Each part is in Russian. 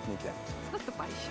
спутники. С наступающим!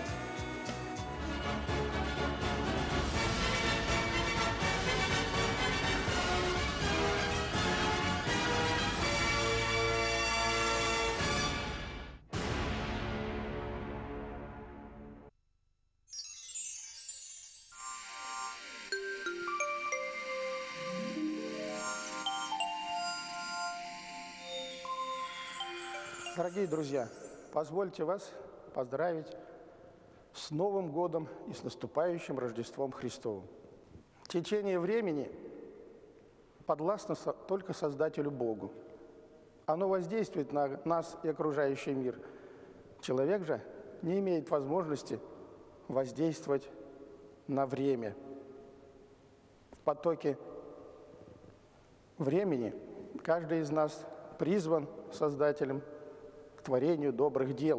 Дорогие друзья, позвольте вас поздравить с Новым годом и с наступающим Рождеством Христовым. Течение времени подвластно только Создателю Богу. Оно воздействует на нас и окружающий мир. Человек же не имеет возможности воздействовать на время. В потоке времени каждый из нас призван Создателем к творению добрых дел.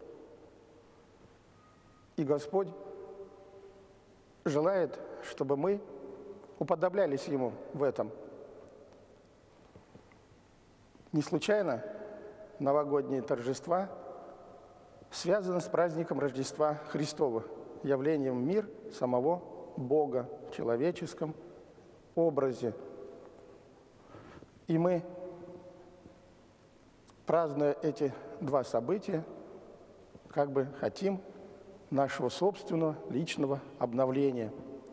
И Господь желает, чтобы мы уподоблялись Ему в этом. Не случайно новогодние торжества связаны с праздником Рождества Христова, явлением в мир самого Бога в человеческом образе. И мы, празднуя эти два события, как бы хотим нашего собственного личного обновления.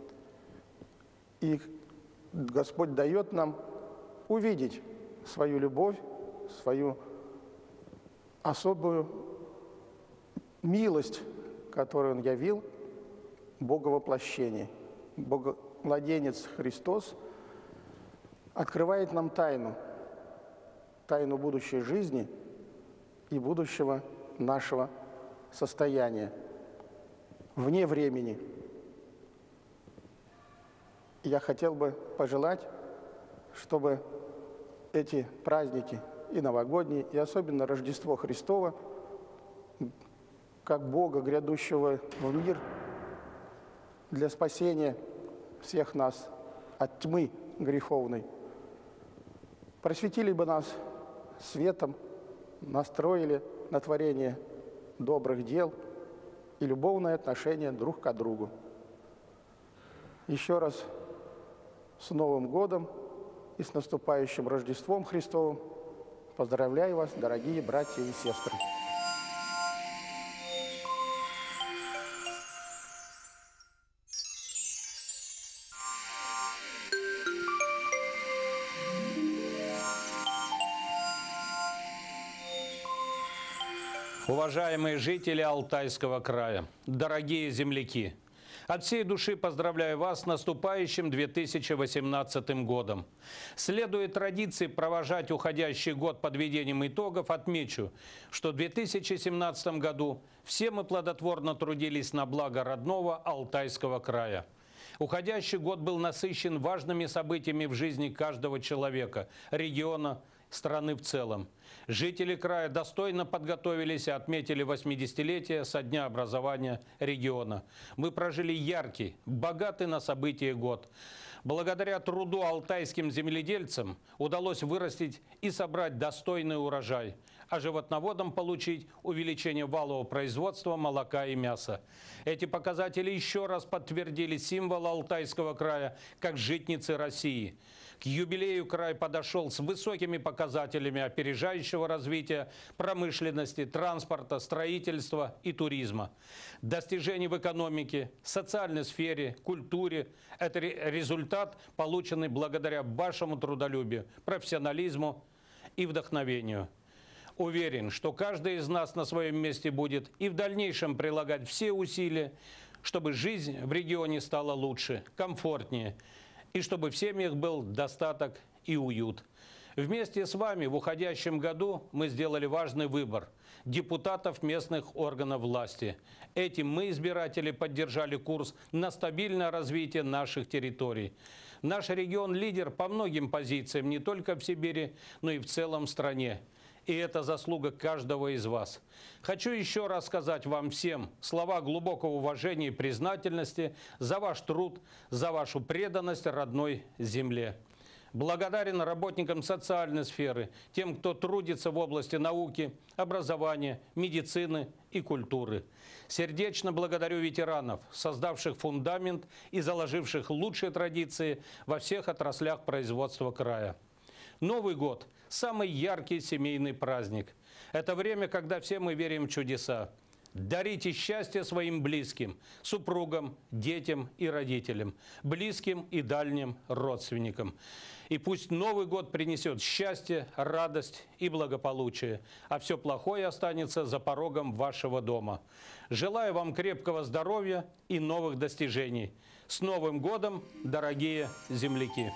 И Господь дает нам увидеть свою любовь, свою особую милость, которую Он явил в Боговоплощении. Младенец Христос открывает нам тайну будущей жизни и будущего нашего состояния вне времени. Я хотел бы пожелать, чтобы эти праздники, и новогодние, и особенно Рождество Христово, как Бога, грядущего в мир для спасения всех нас от тьмы греховной, просветили бы нас светом, настроили на творение добрых дел и любовное отношение друг к другу. Еще раз с Новым годом и с наступающим Рождеством Христовым поздравляю вас, дорогие братья и сестры. Уважаемые жители Алтайского края, дорогие земляки, от всей души поздравляю вас с наступающим 2018 годом. Следуя традиции провожать уходящий год подведением итогов, отмечу, что в 2017 году все мы плодотворно трудились на благо родного Алтайского края. Уходящий год был насыщен важными событиями в жизни каждого человека, региона, страны в целом. Жители края достойно подготовились и отметили 80-летие со дня образования региона. Мы прожили яркий, богатый на события год. Благодаря труду алтайским земледельцам удалось вырастить и собрать достойный урожай, а животноводам получить увеличение валового производства молока и мяса. Эти показатели еще раз подтвердили символ Алтайского края как житницы России. К юбилею край подошел с высокими показателями опережающего развития промышленности, транспорта, строительства и туризма. Достижения в экономике, социальной сфере, культуре – это результат, полученный благодаря вашему трудолюбию, профессионализму и вдохновению. Уверен, что каждый из нас на своем месте будет и в дальнейшем прилагать все усилия, чтобы жизнь в регионе стала лучше, комфортнее, и чтобы в семьях был достаток и уют. Вместе с вами в уходящем году мы сделали важный выбор – депутатов местных органов власти. Этим мы, избиратели, поддержали курс на стабильное развитие наших территорий. Наш регион – лидер по многим позициям не только в Сибири, но и в целом стране. И это заслуга каждого из вас. Хочу еще раз сказать вам всем слова глубокого уважения и признательности за ваш труд, за вашу преданность родной земле. Благодарен работникам социальной сферы, тем, кто трудится в области науки, образования, медицины и культуры. Сердечно благодарю ветеранов, создавших фундамент и заложивших лучшие традиции во всех отраслях производства края. Новый год – самый яркий семейный праздник. Это время, когда все мы верим в чудеса. Дарите счастье своим близким, супругам, детям и родителям, близким и дальним родственникам. И пусть Новый год принесет счастье, радость и благополучие, а все плохое останется за порогом вашего дома. Желаю вам крепкого здоровья и новых достижений. С Новым годом, дорогие земляки!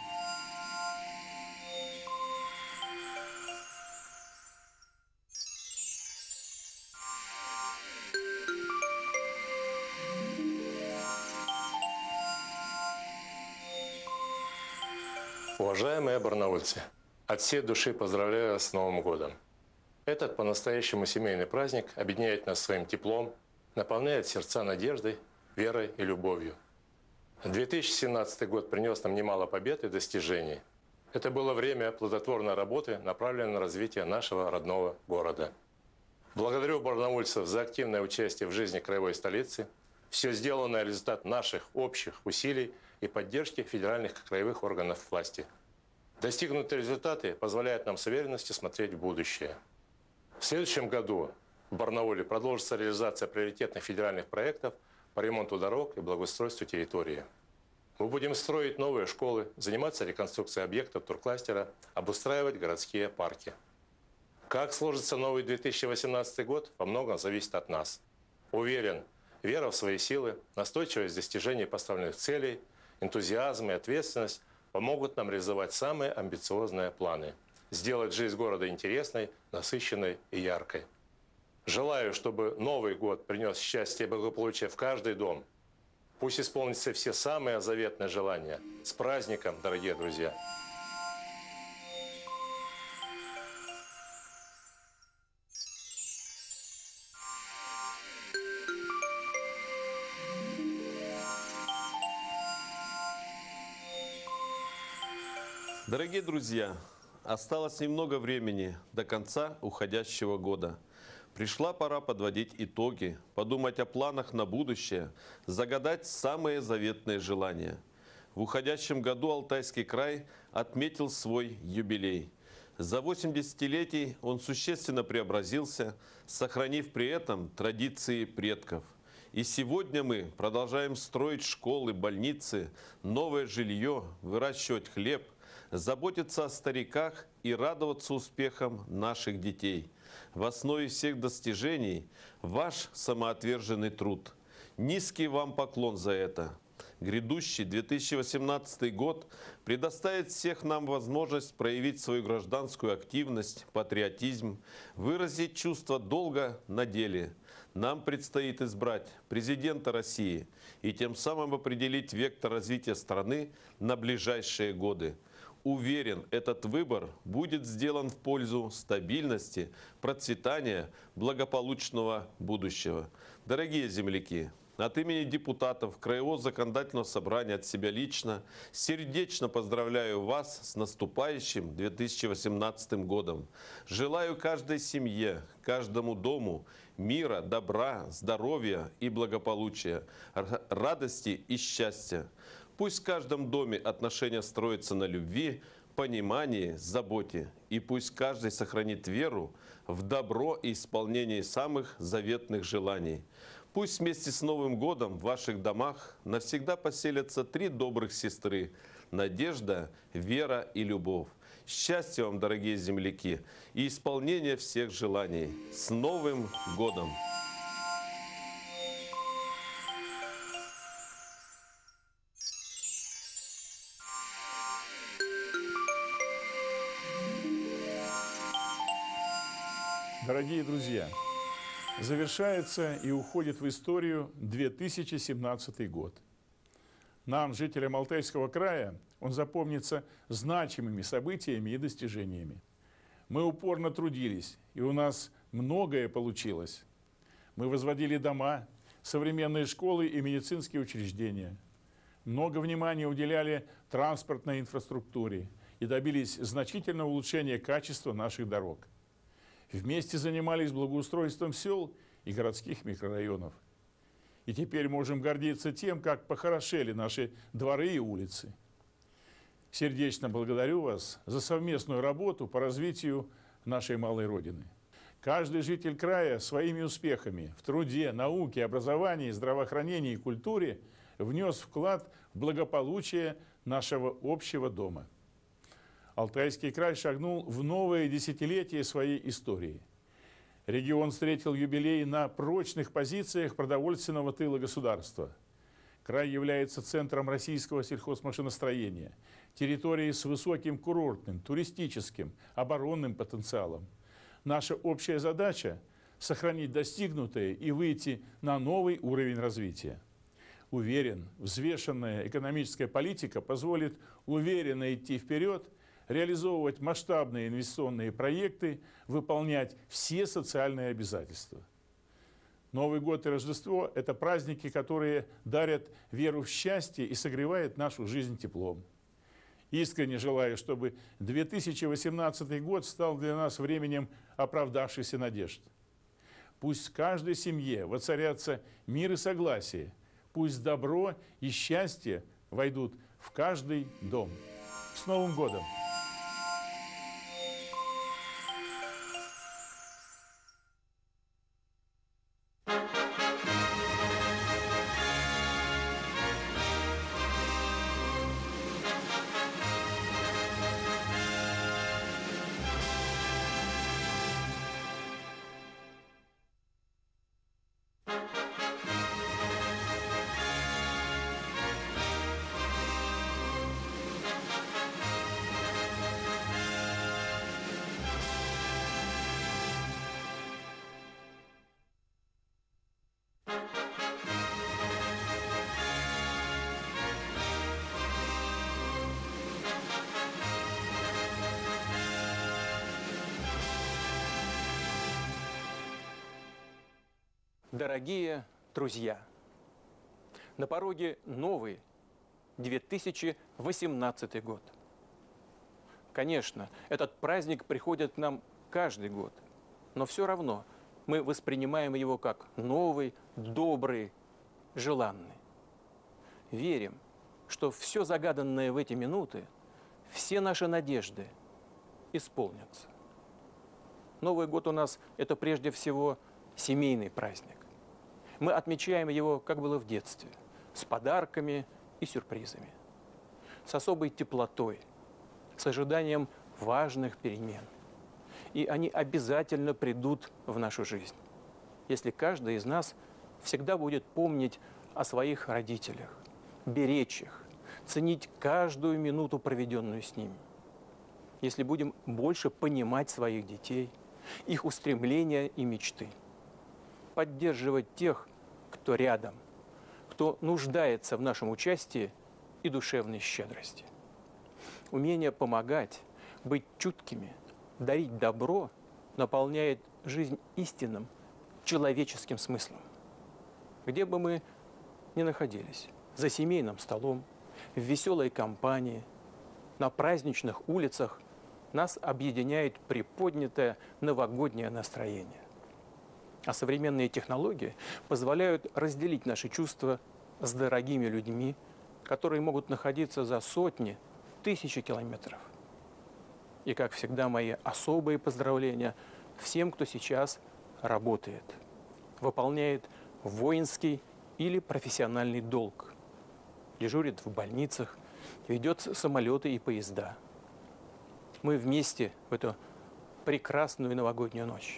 Уважаемые барнаульцы, от всей души поздравляю вас с Новым годом. Этот по-настоящему семейный праздник объединяет нас своим теплом, наполняет сердца надеждой, верой и любовью. 2017 год принес нам немало побед и достижений. Это было время плодотворной работы, направленной на развитие нашего родного города. Благодарю барнаульцев за активное участие в жизни краевой столицы. Все сделанное – результат наших общих усилий и поддержки федеральных и краевых органов власти. Достигнутые результаты позволяют нам с уверенностью смотреть в будущее. В следующем году в Барнауле продолжится реализация приоритетных федеральных проектов по ремонту дорог и благоустройству территории. Мы будем строить новые школы, заниматься реконструкцией объектов туркластера, обустраивать городские парки. Как сложится новый 2018 год, во многом зависит от нас. Уверен, вера в свои силы, настойчивость в достижении поставленных целей, энтузиазм и ответственность помогут нам реализовать самые амбициозные планы, сделать жизнь города интересной, насыщенной и яркой. Желаю, чтобы Новый год принес счастье и благополучие в каждый дом. Пусть исполнятся все самые заветные желания. С праздником, дорогие друзья! Дорогие друзья, осталось немного времени до конца уходящего года. Пришла пора подводить итоги, подумать о планах на будущее, загадать самые заветные желания. В уходящем году Алтайский край отметил свой юбилей. За 8 десятилетий он существенно преобразился, сохранив при этом традиции предков. И сегодня мы продолжаем строить школы, больницы, новое жилье, выращивать хлеб, заботиться о стариках и радоваться успехам наших детей. В основе всех достижений ваш самоотверженный труд. Низкий вам поклон за это. Грядущий 2018 год предоставит всех нам возможность проявить свою гражданскую активность, патриотизм, выразить чувство долга на деле. Нам предстоит избрать президента России и тем самым определить вектор развития страны на ближайшие годы. Уверен, этот выбор будет сделан в пользу стабильности, процветания, благополучного будущего. Дорогие земляки, от имени депутатов Краевого законодательного собрания, от себя лично, сердечно поздравляю вас с наступающим 2018 годом. Желаю каждой семье, каждому дому мира, добра, здоровья и благополучия, радости и счастья. Пусть в каждом доме отношения строятся на любви, понимании, заботе. И пусть каждый сохранит веру в добро и исполнение самых заветных желаний. Пусть вместе с Новым годом в ваших домах навсегда поселятся 3 добрых сестры – надежда, вера и любовь. Счастья вам, дорогие земляки, и исполнения всех желаний. С Новым годом! Дорогие друзья, завершается и уходит в историю 2017 год. Нам, жителям Алтайского края, он запомнится значимыми событиями и достижениями. Мы упорно трудились, и у нас многое получилось. Мы возводили дома, современные школы и медицинские учреждения. Много внимания уделяли транспортной инфраструктуре и добились значительного улучшения качества наших дорог. Вместе занимались благоустройством сел и городских микрорайонов. И теперь можем гордиться тем, как похорошели наши дворы и улицы. Сердечно благодарю вас за совместную работу по развитию нашей малой Родины. Каждый житель края своими успехами в труде, науке, образовании, здравоохранении и культуре внес вклад в благополучие нашего общего дома. Алтайский край шагнул в новое десятилетие своей истории. Регион встретил юбилей на прочных позициях продовольственного тыла государства. Край является центром российского сельхозмашиностроения, территорией с высоким курортным, туристическим, оборонным потенциалом. Наша общая задача – сохранить достигнутое и выйти на новый уровень развития. Уверен, взвешенная экономическая политика позволит уверенно идти вперед, реализовывать масштабные инвестиционные проекты, выполнять все социальные обязательства. Новый год и Рождество – это праздники, которые дарят веру в счастье и согревают нашу жизнь теплом. Искренне желаю, чтобы 2018 год стал для нас временем оправдавшихся надежд. Пусть в каждой семье воцарятся мир и согласие, пусть добро и счастье войдут в каждый дом. С Новым годом! Дорогие друзья, на пороге новый 2018 год. Конечно, этот праздник приходит к нам каждый год, но все равно мы воспринимаем его как новый, добрый, желанный. Верим, что все загаданное в эти минуты, все наши надежды исполнятся. Новый год у нас – это прежде всего семейный праздник. Мы отмечаем его, как было в детстве, с подарками и сюрпризами, с особой теплотой, с ожиданием важных перемен. И они обязательно придут в нашу жизнь, если каждый из нас всегда будет помнить о своих родителях, беречь их, ценить каждую минуту, проведенную с ними. Если будем больше понимать своих детей, их устремления и мечты, поддерживать тех, кто рядом, кто нуждается в нашем участии и душевной щедрости. Умение помогать, быть чуткими, дарить добро наполняет жизнь истинным, человеческим смыслом. Где бы мы ни находились, за семейным столом, в веселой компании, на праздничных улицах, нас объединяет приподнятое новогоднее настроение. А современные технологии позволяют разделить наши чувства с дорогими людьми, которые могут находиться за сотни, тысячи километров. И, как всегда, мои особые поздравления всем, кто сейчас работает, выполняет воинский или профессиональный долг, дежурит в больницах, ведет самолеты и поезда. Мы вместе в эту прекрасную новогоднюю ночь.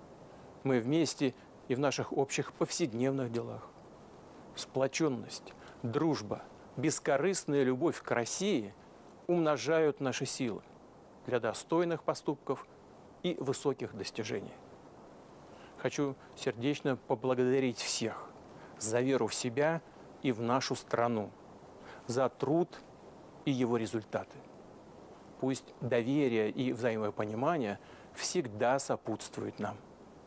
Мы вместе и в наших общих повседневных делах. Сплоченность, дружба, бескорыстная любовь к России умножают наши силы для достойных поступков и высоких достижений. Хочу сердечно поблагодарить всех за веру в себя и в нашу страну, за труд и его результаты. Пусть доверие и взаимопонимание всегда сопутствуют нам.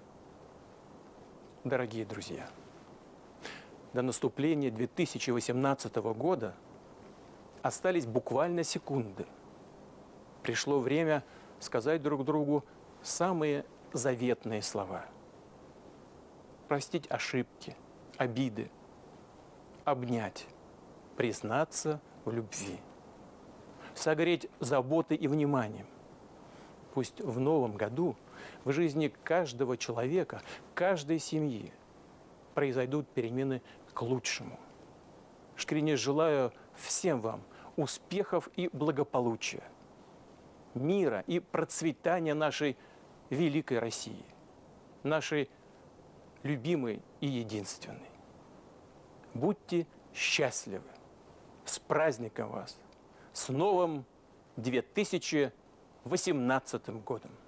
Дорогие друзья, до наступления 2018 года остались буквально секунды. Пришло время сказать друг другу самые заветные слова. Простить ошибки, обиды, обнять, признаться в любви, согреть заботой и вниманием. Пусть в новом году в жизни каждого человека, каждой семьи произойдут перемены к лучшему. Искренне желаю всем вам успехов и благополучия, мира и процветания нашей великой России, нашей любимой и единственной. Будьте счастливы! С праздником вас! С новым 2018 годом!